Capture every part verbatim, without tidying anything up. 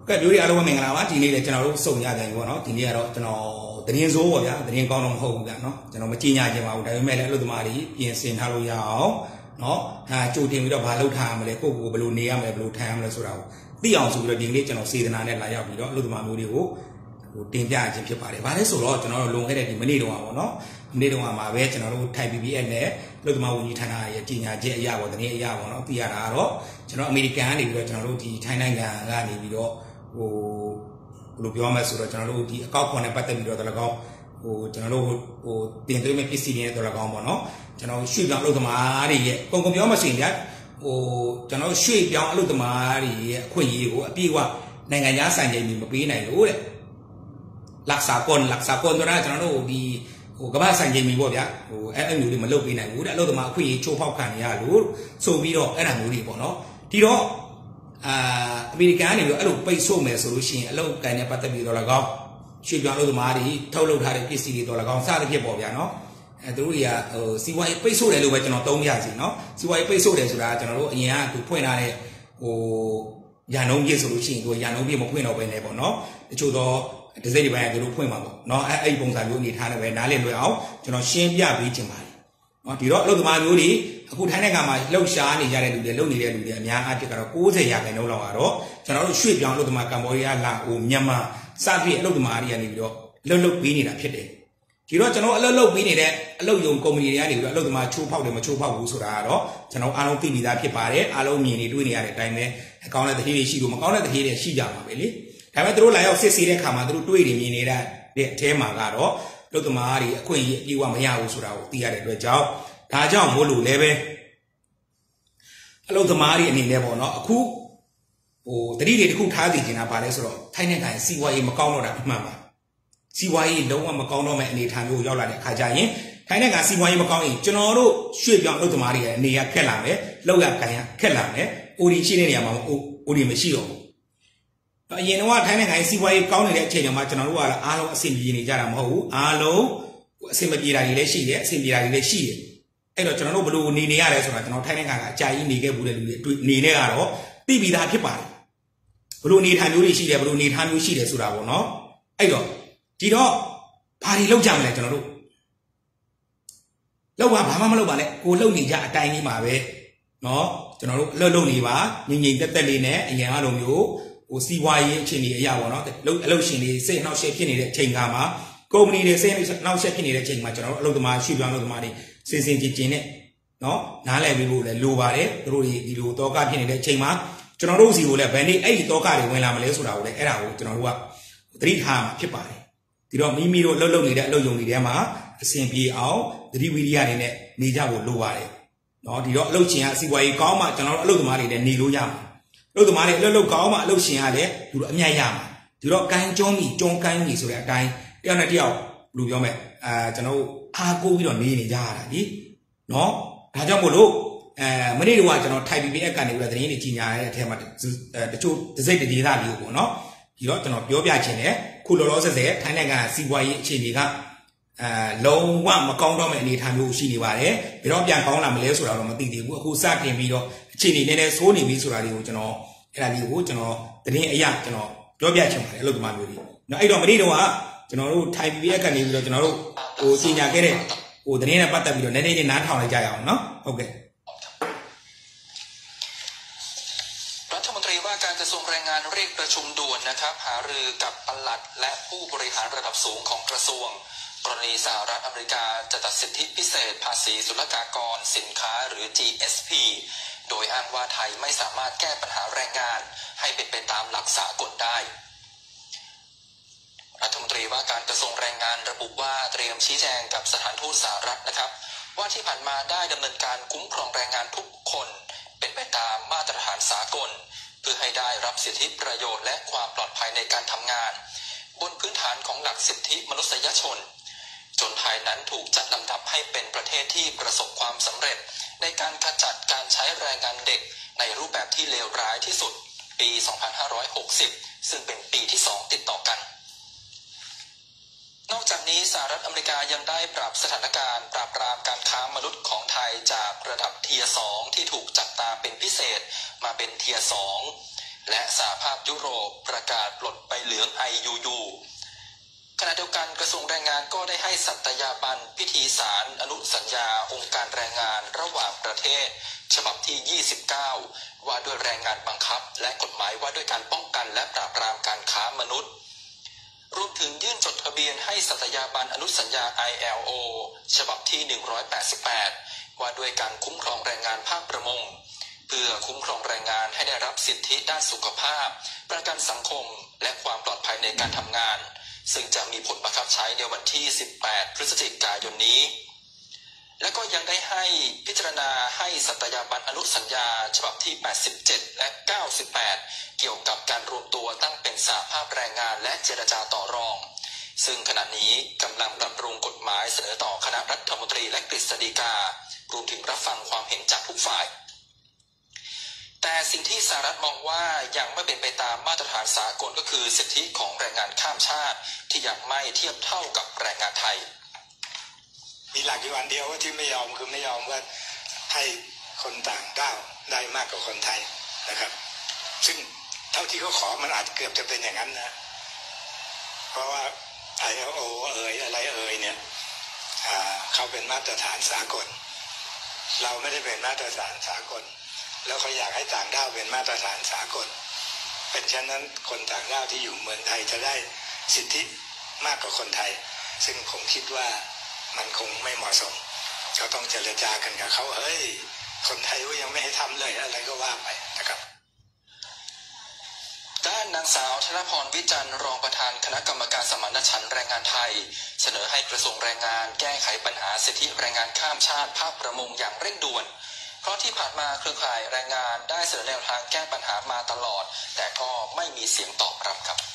cái biểu hiện là mình làm á thì này là cho nó sầu nhà cái của nó thì này đó cho nó tự nhiên số rồi á tự nhiên con nó hậu cả nó cho nó mà chi nhà chỉ vào đây mẹ lại lúc mà đi tiền xin halo giàu nó à chủ tiền đó bà lâu tham mà lấy cô cô balloon này mà balloon tham là số đầu tí ông số rồi tiền đấy cho nó xí thế này là giàu gì đó lúc mà mua đi hú tiền ra chỉ phải để bà đấy số đó cho nó luôn cái này thì mới đi đâu nó đi đâu mà về cho nó thay bê bê en này lúc mà mua như thế này chi nhà dễ giàu và tự nhiên giàu nó tí ra đó cho nó American thì cho nó thì Thái Lan nhà ra thì video lúc bây giờ mà số đó cho nó thì các con này bắt đầu video đó là có cho nó tiền tới mấy pc này đó là có mà nó cho nó suy giảm lúc mà đi con con bây giờ mà xin nhá cho nó suy giảm lúc mà đi khuyên gì của pi qua này ngày giá sản phẩm mình một pi này lú đấy lạc xà con lạc xà con cho nó cho nó đi các bạn sản phẩm mình bao giờ em em đi mà lâu pi này lú đã lâu mà khuyên cho phao khản nhà lú số video cái nào lú đi bỏ nó thì đó à American này ở lúc bây số mấy số solution lâu cái này bắt đầu video là có suy giảm lúc mà đi thâu lâu thay cái pc đó là có sao được bỏ giờ nó tôi nói là xí quay bây số này lúc bây giờ nó tông ra gì nó xí quay bây số này rồi là cho nó anh em tụi phơi này o nhà nông nghiệp solution tụi nhà nông nghiệp một phơi nào bên này bọn nó chỗ đó để dây đi về tụi phơi mà nó ai bông sản lượng gì thay về ná lên đôi áo cho nó xem ra bị chừng bài nó thì đó lúc màမျိုးđiအခုထိုင်းနိုင်ငံမှာလှုပ်ရှားနေကြတဲ့လူတွေလုံနေတဲ့လူတွေအများအားဖြင့်ကတော့၉၀ရာခိုင်နှုန်းလောက်ကတော့ကျွန်တော်တို့ရွှေ့ပြောင်းလို့ဒီမှာကမ္ဘောဒီးယားလာအိုမြန်မာစသဖြင့်အလုပ်သမားတွေကနေပြီးတော့လှုပ်လှုပ်ပေးနေတာဖြစ်တယ်ဒီတော့ကျွန်တော်အလုပ်လုပ်ပေးနေတဲ့အလုပ်ယုံကုမ္ပဏီတွေကနေပြီးတော့အလုပ်သမားချိုးဖောက်တယ်မချိုးဖောက်ဘူးဆိုတာကတော့ကျွန်တော်အားလုံးသိပြီးသားဖြစ်ပါတယ်အားလုံးမြင်နေတွေ့နေရတဲ့အတိုင်းပဲအကောင်းတဲ့တတိတွေရှိလို့မကောင်းတဲ့တတိတွေရှိကြမှာပဲလေဒါပေမဲ့သူတို့လာရောက်စစ်ဆေးတဲ့အခါမှာသူတို့တွေ့နေမြင်နေတဲ့အထဲမှာကတော့အလုပ်သမားတွေအခွင့်အရေးအပြည့်အဝမရဘူးဆိုတာကိုသိရတဲ့အတွက်ကြောင့်ဒါကြောင့်မို့လို့လည်းပဲအလုပ်သမားတွေအနေနဲ့ပေါ့နော်အခုဟိုတတိတွေတစ်ခုထားသိချင်တာပါလဲဆိုတော့ထိုင်းနိုင်ငံစီးပွားရေးမကောင်းတော့တာအမှန်ပါစီးပွားရေးလုံးဝမကောင်းတော့မဲ့အနေအထားမျိုးရောက်လာတဲ့အခါကျရင်ထိုင်းနိုင်ငံစီးပွားရေးမကောင်းရင်ကျွန်တော်တို့ရွှေ့ပြောင်းအလုပ်သမားတွေရဲ့အနေရခက်လာမယ်လောက်ရကန်ရခက်လာမယ်အိုဒီရှိတဲ့နေရာမှာအိုဒီမရှိတော့ဘူးအရင်တော့ထိုင်းနိုင်ငံစီးပွားရေးကောင်းနေတဲ့အချိန်မှာကျွန်တော်တို့ကအားလုံးအဆင်ပြေနေကြတာမဟုတ်ဘူးအားလုံးအဆင်မပြေတာတွေလည်းရှိတယ်အဆင်ပြေတာတွေလည်းရှိတယ်အဲ့တော့ကျွန်တော်တို့ဘယ်လိုနေနေရတယ်ဆိုတာကျွန်တော်ထိုင်းနိုင်ငံကအကြာကြီးနေခဲ့ဘူးတဲ့လူတွေနေနေကတော့သိပြီးသားဖြစ်ပါတယ်ဘယ်လိုနေထိုင်မျိုးတွေရှိတယ်ဘယ်လိုနေထိုင်မျိုးရှိတယ်ဆိုတာပေါ့နော်အဲ့တော့ဒီတော့ဘာတွေလောက်ကြမလဲကျွန်တော်တို့လောက်ပါဘာမှမလုပ်ပါနဲ့ကိုလှုပ်နေကြအတိုင်းကြီးမှာပဲနော်ကျွန်တော်တို့အလုပ်လုပ်နေပါငြိမ်ငြိမ်သက်သက်လေးနဲ့အရင်အလိုမျိုးဟိုစီးပွားရေးအခြေအနေအရာပေါ့နော်အလုပ်ရှင်တွေစိတ်နှောက်ယှက်ဖြစ်နေတဲ့အချိန်ကမှာကုမ္ပဏီတွေစိတ်နှောက်ယှက်ဖြစ်နေတဲ့အချိန်မှာကျွန်တော်တို့အလုပ်သမားရွှေ့ပြောင်းအလုပ်သမားတွေစင်စင်ကြင်ကြင်နဲ့နော်နားလည်ပြီးဖို့လည်းလိုပါတယ်သူတို့ဒီလိုတောကဖြစ်နေတဲ့အချိန်မှာကျွန်တော်တို့စီကိုလည်းဘယ်နေ့အဲ့ဒီတောကတွေဝင်လာမလဲဆိုတာကိုလည်းအဲ့ဒါကိုကျွန်တော်တို့ကသတိထားမှာဖြစ်ပါတယ်ဒီတော့မိမိတို့လှုပ်လှုပ်နေတဲ့အလုပ်ယုံတွေထဲမှာအဆင်ပြေအောင်သတိဝိရိယတွေနဲ့နေကြဖို့လိုပါတယ်နော်ဒီတော့အလုပ်ရှင်ကစီးပွားရေးကောင်းမှကျွန်တော်တို့အလုပ်သမားတွေလည်းနေလို့ရမှာအလုပ်သမားတွေအလုပ်လုပ်ကောင်းမှအလုပ်ရှင်ကလည်းဒီလိုအမြတ်ရမှာဒီတော့ကိုင်းကျွန်းကြီးကျွန်းကိုင်းကြီးဆိုတဲ့အတိုင်းတယောက်နဲ့တယောက်လူပြောမယ်အာကျွန်တော်တို့အားကိုးပြီးတော့နေနေကြရတာဒီနော်ဒါကြောင့်မို့လို့အဲမနေ့ကကျွန်တော်ထိုင် ပီ ပီ အက် ကနေပြီးတော့သတင်းတွေကြီးညာတဲ့အထက်မှာတချို့ဒစိတ်ဒေသလေးကိုပေါ့နော်ဒီတော့ကျွန်တော်ပြောပြချင်တယ်ခုလောလောဆယ်ဆယ်ထိုင်းနိုင်ငံစီးပွားရေးအခြေအနေကအဲလုံးဝမကောင်းတော့မယ့်အနေအထားမျိုးရှိနေပါတယ်ဘယ်တော့ပြန်ကောင်းလာမလဲဆိုတာတော့မသိသေးဘူးအခုစတင်ပြီးတော့အခြေအနေနည်းနည်းဆိုးနေပြီဆိုတာလေးကိုကျွန်တော်အဲ့ဒါလေးကိုကျွန်တော်သတင်းအရကျွန်တော်ပြောပြချင်ပါတယ်အလုပ်သမားမျိုးတွေနော်အဲ့တော့မနေ့တုန်းကကျွန်တော်တို့ထိုင် ပီ ပီ အက် ကနေပြီးတော့ကျွန်တော်တို့ဟိုကြီးညာခဲ့တဲ့ဟိုသတင်းနဲ့ပတ်သက်ပြီးတော့နည်းနည်းလေးနားထောင်လိုက်ကြရအောင်နော်ဟုတ်ကဲ့รัฐมนตรีว่าการกระทรวงแรงงานเรียกประชุมด่วนนะครับหารือกับปลัดและผู้บริหารระดับสูงของกระทรวงกรณีสหรัฐอเมริกาจะตัดสิทธิพิเศษภาษีศุลกากรสินค้าหรือ จี เอส พี โดยอ้างว่าไทยไม่สามารถแก้ปัญหาแรงงานให้เป็นไปตามหลักสากลได้รัฐมนตรีว่าการกระทรวงแรงงานระบุว่าเตรียมชี้แจงกับสถานทูตสหรัฐนะครับว่าที่ผ่านมาได้ดำเนินการคุ้มครองแรงงานทุกคนเป็นไปตามมาตรฐานสากลเพื่อให้ได้รับสิทธิประโยชน์และความปลอดภัยในการทำงานบนพื้นฐานของหลักสิทธิมนุษยชนจนไทยนั้นถูกจัดลำดับให้เป็นประเทศที่ประสบความสำเร็จในการขจัดการใช้แรงงานเด็กในรูปแบบที่เลวร้ายที่สุดปี สองพันห้าร้อยหกสิบ ซึ่งเป็นปีที่สองติดต่อกันนอกจากนี้สหรัฐอเมริกายังได้ปรับสถานการณ์ปราบปรามการค้ามนุษย์ของไทยจากระดับเทียร์สองที่ถูกจับตาเป็นพิเศษมาเป็นเทียร์สองและสหภาพยุโรปประกาศปลดใบเหลือง ไอ ยู ยู ขณะเดียวกันกระทรวงแรงงานก็ได้ให้สัตยาบันพิธีสารอนุสัญญาองค์การแรงงานระหว่างประเทศฉบับที่ยี่สิบเก้าว่าด้วยแรงงานบังคับและกฎหมายว่าด้วยการป้องกันและปราบปรามการค้ามนุษย์รวมถึงยื่นจดทะเบียนให้สัตยาบันอนุสัญญา ไอ แอล โอ ฉบับที่หนึ่งร้อยแปดสิบแปดว่าด้วยการคุ้มครองแรงงานภาคประมงเพื่อคุ้มครองแรงงานให้ได้รับสิทธิด้านสุขภาพประกันสังคมและความปลอดภัยในการทำงานซึ่งจะมีผลบังคับใช้ในวันที่สิบแปดพฤศจิกายนนี้และก็ยังได้ให้พิจารณาให้สัตยาบันอนุสัญญาฉบับที่แปดสิบเจ็ดและเก้าสิบแปดเกี่ยวกับการรวมตัวตั้งเป็นสหภาพแรงงานและเจรจาต่อรองซึ่งขณะนี้กำลังปรับปรุงกฎหมายเสนอต่อคณะรัฐมนตรีและกฤษฎีการวมถึงรับฟังความเห็นจากทุกฝ่ายแต่สิ่งที่สหรัฐมองว่ายังไม่เป็นไปตามมาตรฐานสากลก็คือสิทธิของแรงงานข้ามชาติที่ยังไม่เทียบเท่ากับแรงงานไทยมีหลักอยู่อันเดียวว่าที่ไม่ยอมคือไม่ยอมว่าให้คนต่างด้าวได้มากกว่าคนไทยนะครับซึ่งเท่าที่เขาขอมันอาจเกือบจะเป็นอย่างนั้นนะเพราะว่า ไอ แอล โอ เอ่ยอะไรเอ่ยเนี่ยเขาเป็นมาตรฐานสากลเราไม่ได้เป็นมาตรฐานสากลแล้วเขาอยากให้ต่างด้าวเป็นมาตรฐานสากลเป็นเช่นนั้นคนต่างด้าวที่อยู่เมืองไทยจะได้สิทธิมากกว่าคนไทยซึ่งผมคิดว่ามันคงไม่เหมาะสมเขาต้องเจรจากันกับเขาเฮ้ยคนไทยก็ยังไม่ให้ทำเลยอะไรก็ว่าไปนะครับด้านนางสาวธนพรวิจันทร์รองประธานคณะกรรมการสมานฉันท์แรงงานไทยเสนอให้กระทรวงแรงงานแก้ไขปัญหาสิทธิแรงงานข้ามชาติภาคประมงอย่างเร่งด่วนเพราะที่ผ่านมาเครือข่ายแรงงานได้เสนอแนวทางแก้ปัญหามาตลอดแต่ก็ไม่มีเสียงตอบรับครับ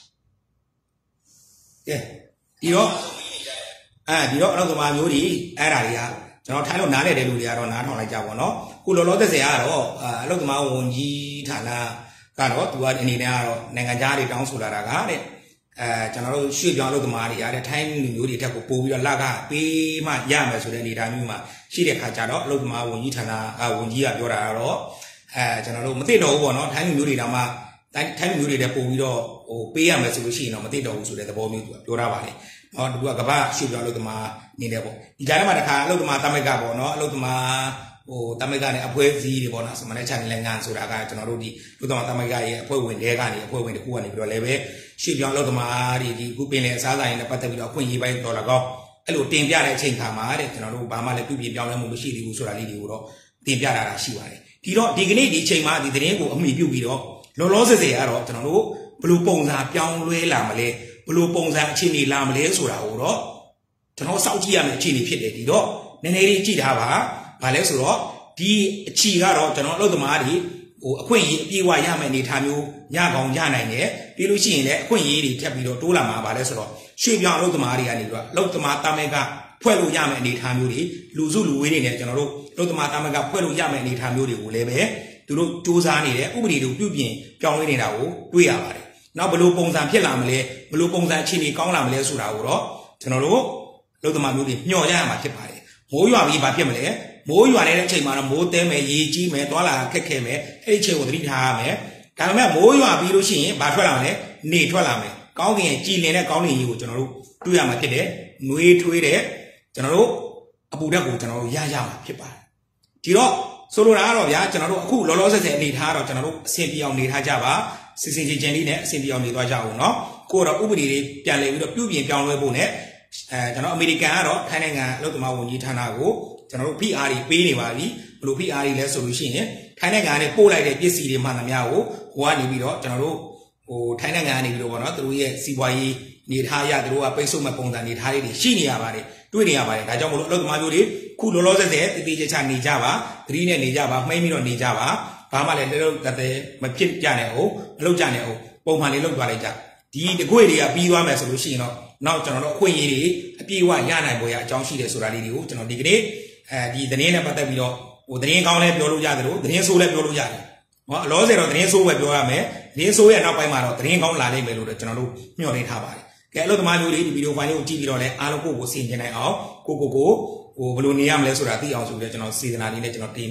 เอ๊ะဒီတော့အဲဒီတော့အဲ့လိုသမားမျိုးတွေအဲ့ဒါတွေကကျွန်တော်ထိုင်းလို့နားလေတဲ့လူတွေကတော့နားထောင်လိုက်ကြပါတော့ခုလောလောဆယ်ဆယ်ကတော့အလုပ်သမားဝန်ကြီးဌာနကတော့သူကအနေနဲ့ကတော့နိုင်ငံခြားတွေတောင်းဆိုလာတာကတဲ့အဲကျွန်တော်တို့ရွှေ့ပြောင်းအလုပ်သမားတွေအားတဲ့ထိုင်းလူမျိုးတွေတက်ကိုပို့ပြီးတော့လက်ကပေးမှရမယ်ဆိုတဲ့အနေအထားမျိုးမှာရှိတဲ့ခါကျတော့အလုပ်သမားဝန်ကြီးဌာနအဝန်ကြီးကပြောတာကတော့အဲကျွန်တော်တို့မသိတော့ဘူးပေါ့နော်ထိုင်းလူမျိုးတွေတောင်မှထိုင်းလူမျိုးတွေတက်ပို့ပြီးတော့ဟိုပေးရမယ်ဆိုလို့ရှိရင်တော့မသိတော့ဘူးဆိုတဲ့သဘောမျိုးသူကပြောတာပါလေနော်သူကကမ္ဘာရွှေ့ပြောင်းအလုပ်သမားနေတယ်ပေါ့ဒီကြားထဲမှာတစ်ခါအလုပ်သမားတမိတ်ကပေါ့နော်အလုပ်သမားဟိုတမိတ်ကနေအဖွဲစည်းတွေပေါ့နော်စမနဲ့ချန်နယ်ငန်းဆိုတာကကျွန်တော်တို့ဒီအလုပ်သမားတမိတ်ကရဲ့အဖွဲဝင်တွေကနေအဖွဲဝင်တစ်ခုကနေပြီးတော့လည်းပဲရွှေ့ပြောင်းအလုပ်သမားတွေဒီခုပင်လေအစားအစာရင်းနဲ့ပတ်သက်ပြီးတော့အခွင့်အရေးပိုင်းတော်လာကောအဲ့လိုတင်ပြတဲ့အချိန်ခါမှာတဲ့ကျွန်တော်တို့ဘာမှလည်းပြုပြင်ပြောင်းလဲမှုမရှိသေးဘူးဆိုတာလေးတွေကိုတော့တင်ပြတာရှိပါတယ်ဒီတော့ဒီကနေ့ဒီအချိန်မှာဒီသတင်းကိုအမိပြုပြီးတော့လောလောဆယ်ဆယ်ကတော့ကျွန်တော်တို့ဘယ်လိုပုံစံပြောင်းလဲလာမလဲဘယ်လိုပုံစံအခြေအနေလာမလဲဆိုတာကိုတော့ကျွန်တော်စောင့်ကြည့်ရမယ့်အခြေအနေဖြစ်တယ်ဒီတော့နည်းနည်းလေးကြည့်ထားပါဘာလဲဆိုတော့ဒီအချီကတော့ကျွန်တော်အလုပ်သမားတွေဟိုအခွင့်အရေးအပြည့်အဝရမယ့်အနေအထားမျိုးရကောင်းရနိုင်တယ်ပြီးလို့ရှိရင်လည်းအခွင့်အရေးတွေထပ်ပြီးတော့တိုးလာမှာပါလဲဆိုတော့ရွှေ့ပြောင်းအလုပ်သမားတွေကနေပြီးတော့အလုပ်သမားတာမက်ကဖွဲ့လို့ရမယ့်အနေအထားမျိုးတွေလူစုလူဝေးတွေနဲ့ကျွန်တော်တို့အလုပ်သမားတာမက်ကဖွဲ့လို့ရမယ့်အနေအထားမျိုးတွေကိုလည်းပဲသူတို့စူးစမ်းနေတယ်ဥပဒေတွေပြုပြင်ပြောင်းလဲနေတာကိုတွေ့ရပါတယ်နောက်ဘယ်လိုပုံစံဖြစ်လာမလဲဘယ်လိုပုံစံအခြေအနေကောင်းလာမလဲဆိုတာကိုတော့ကျွန်တော်တို့အလုပ်သမားမျိုးတွေမျှော်ရရမှာဖြစ်ပါတယ်မိုးရွာပြီးဘာဖြစ်မလဲမိုးရွာနေတဲ့အချိန်မှာတော့မိုးတဲမယ်ရေကြီးမယ်တွာလာခက်ခဲမယ်အဲ့ဒီအချိန်ကိုသတိထားရမယ်ဒါပေမဲ့မိုးရွာပြီးလို့ရှိရင်ဘာထွက်လာမလဲနေထွက်လာမယ်ကောင်းကင်ကြည်လင်တဲ့ကောင်းကင်ကြီးကိုကျွန်တော်တို့တွေ့ရမှာဖြစ်တယ်နှွေးထွေးတဲ့ကျွန်တော်တို့အပူဓာတ်ကိုကျွန်တော်တို့ရရမှာဖြစ်ပါတယ်ဒီတော့ဆိုလိုတာကတော့ဗျာကျွန်တော်တို့အခုလောလောဆယ်ဆယ်အနေထားတော့ကျွန်တော်တို့အဆင်ပြေအောင်နေထားကြပါစင်စင်ချင်းချင်းလေးနဲ့အဆင်ပြေအောင်နေသွားကြအောင်နော်ကိုတော့ဥပဒေတွေပြန်လည်ပြီးတော့ပြုပြင်ပြောင်းလဲဖို့နဲ့အဲကျွန်တော်အမေရိကန်ကတော့ထိုင်းနိုင်ငံအလုပ်သမားဝန်ကြီးဌာနကိုကျွန်တော်တို့ P R တွေပေးနေပါပြီဘယ်လို P R တွေလဲဆိုလို့ရှိရင်ထိုင်းနိုင်ငံကနေပို့လိုက်တဲ့ပစ္စည်းတွေမှန်သမျှကိုဟိုကနေပြီးတော့ကျွန်တော်တို့ဟိုထိုင်းနိုင်ငံကနေပြီးတော့ဗောနော်သူတို့ရဲ့စီးပွားရေးနေထားရသူတို့ကပိတ်ဆို့မဲ့ပုံစံနေထားလေးတွေရှိနေရပါတယ်တွေ့နေရပါတယ်ဒါကြောင့်မလို့အလုပ်သမားမျိုးတွေခုလောလောဆယ်ဆယ်တည်တည်ချာချာနေကြပါသတိနဲ့နေကြပါမှိမ့်ပြီးတော့နေကြပါဘာမှလည်းလည်းတည်းမဖြစ်ကြနဲ့ဟုတ်မလုပ်ကြနဲ့ဟုတ်ပုံမှန်လေးလုပ်သွားလိုက်ကြဒီတကွေတွေကပြီးသွားမယ်ဆိုလို့ရှိရင်တော့နောက်ကျွန်တော်တို့အခွင့်အရေးတွေအပြည့်အဝရနိုင်ပေါ်ရအကြောင်းရှိတယ်ဆိုတာလေးတွေကိုကျွန်တော်ဒီကနေ့အဲဒီသတင်းနဲ့ပတ်သက်ပြီးတော့ဟိုသတင်းကောင်းလည်းပြောလို့ရတယ်လို့သတင်းဆိုးလည်းပြောလို့ရတယ်ဟောအလောဆယ်တော့သတင်းဆိုးပဲပြောရမယ်သတင်းဆိုးရဲ့နောက်ပိုင်းမှာတော့သတင်းကောင်းလာလိမ့်မယ်လို့ကျွန်တော်တို့မျှော်လင့်ထားပါတယ်ကဲအလုပ်သမားမျိုးတွေဒီဗီဒီယိုဖိုင်လေးကိုကြည့်ပြီးတော့လည်းအားလုံးကိုကိုဆင်ကျင်နိုင်အောင်ကိုကိုကိုဟိုဘယ်လိုနေရမလဲဆိုတာသိအောင်ဆိုပြီးတော့ကျွန်တော်စေတနာလေးနဲ့ကျွန်တော်တင်ပြ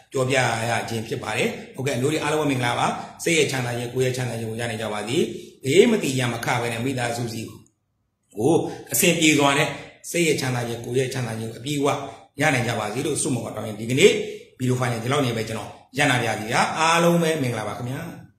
ကြောပြရခြင်းဖြစ်ပါတယ်ဟုတ်ကဲ့မျိုးတွေအားလုံးမင်္ဂလာပါစိတ်ရဲ့ချမ်းသာခြင်းကိုယ်ရဲ့ချမ်းသာခြင်းကိုရနိုင်ကြပါစေဘေးမတိရမခပဲနဲ့မိသားစုစီကိုအစဉ်ပြေစွာနဲ့စိတ်ရဲ့ချမ်းသာခြင်းကိုယ်ရဲ့ချမ်းသာခြင်းကိုအပြည့်အဝရနိုင်ကြပါစေလို့ဆုမွန်တော်တောင်းရင်ဒီကနေ့ဗီဒီယိုဖိုင်နဲ့ဒီလောက်နေပဲကျွန်တော်ရန်နာပြစီဗျာအားလုံးပဲမင်္ဂလာပါခင်ဗျာ